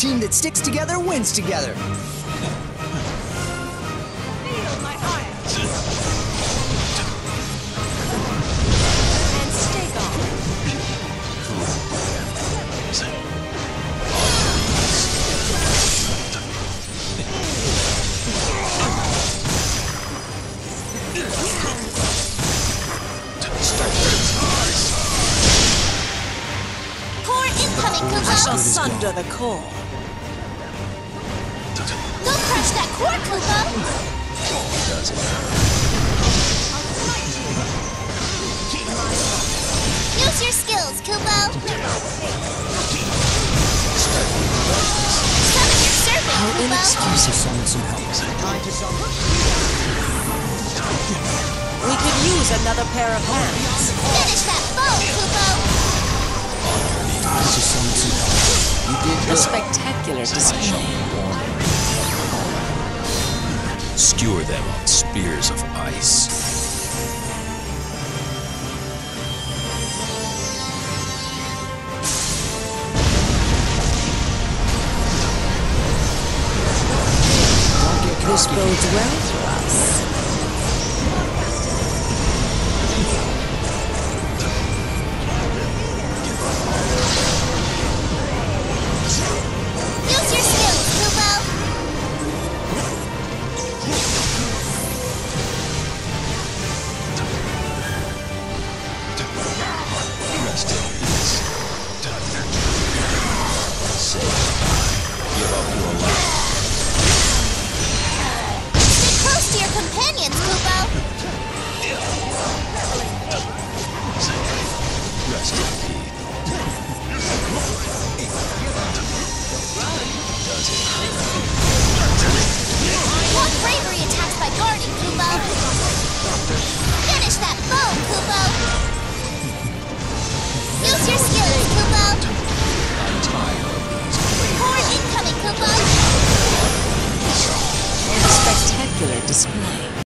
team that sticks together wins together. Feel my ire. And stay gone. Core incoming, Kupo! I shall sunder the core. Go crush that core, Kupo! Use your skills, Kupo! Summon your servant, How Kupo! inexcusable. Summon some help. We could use another pair of hands. Finish that foe, Kupo! Just summon some help. You did A good. spectacular display. Skewer them on spears of ice. This bodes well for us.